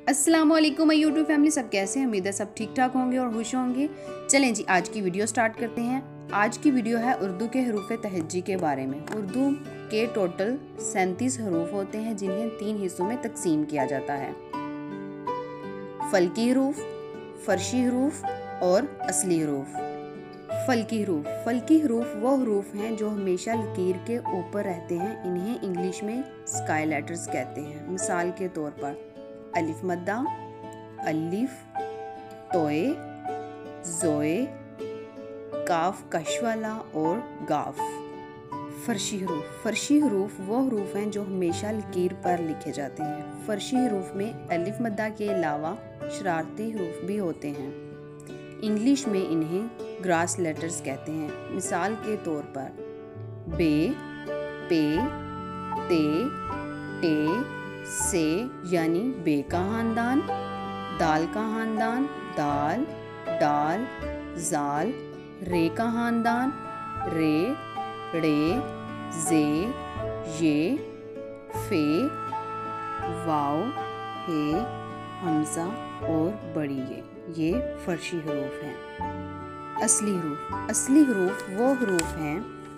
अस्सलाम वालेकुम my YouTube family, सब कैसे हैं? उम्मीद है सब ठीक ठाक होंगे और खुश होंगे। चलें जी, आज की वीडियो स्टार्ट करते हैं। आज की वीडियो है उर्दू के हरूफ तहज्जी के बारे में। उर्दू के टोटल 37 हरूफ होते हैं जिन्हें 3 हिस्सों में तकसीम किया जाता है। फल्की हरूफ, फर्शी हरूफ और असली हरूफ। फल्की हरूफ वो हरूफ हैं जो हमेशा लकीर के ऊपर रहते हैं। इन्हें इंग्लिश में स्काई लेटर्स कहते हैं। मिसाल के तौर पर अलिफ मद्दा, अलिफ, तोए, जोए, काफ कशवाला और गाफ। फर्शी हरूफ वो हरूफ हैं जो हमेशा लकीर पर लिखे जाते हैं। फर्शी हरूफ में अलिफ मद्दा के अलावा शरारती हरूफ भी होते हैं। इंग्लिश में इन्हें ग्रास लेटर्स कहते हैं। मिसाल के तौर पर बे, पे, ते, टे, से यानी बे का खानदान, दाल का खानदान, दाल, डाल, जाल, रे का खानदान, रे, रे, जे, ये, फे, वाव, हे, हमजा और बड़ी ये फर्शी हरूफ हैं। असली हरूफ वो हरूफ हैं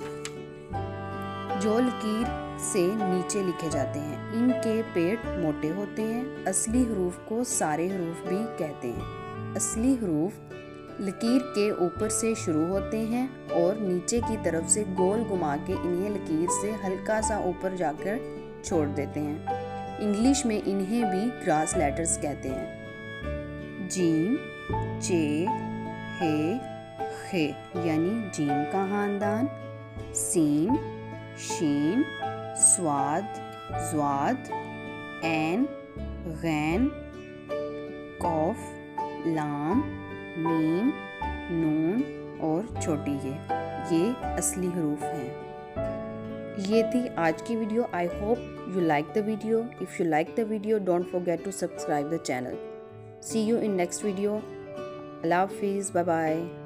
जो लकीर से नीचे लिखे जाते हैं। इनके पेट मोटे होते हैं। असली हरूफ को सारे हरूफ भी कहते हैं। असली हरूफ लकीर के ऊपर से शुरू होते हैं और नीचे की तरफ से गोल घुमा के इन्हें लकीर से हल्का सा ऊपर जाकर छोड़ देते हैं। इंग्लिश में इन्हें भी ग्रास लेटर्स कहते हैं। जीम, चे, हे, खे यानी जीम का खानदान, सीन, शीन, स्वाद, ज़्वाद, ऐन, गैन, कौफ, लाम, मीम, नून और छोटी ये असली हरूफ हैं। ये थी आज की video. I hope you like the video. If you like the video, don't forget to subscribe the channel. See you in next video. अल्लाह हाफिज़, बाय बाय।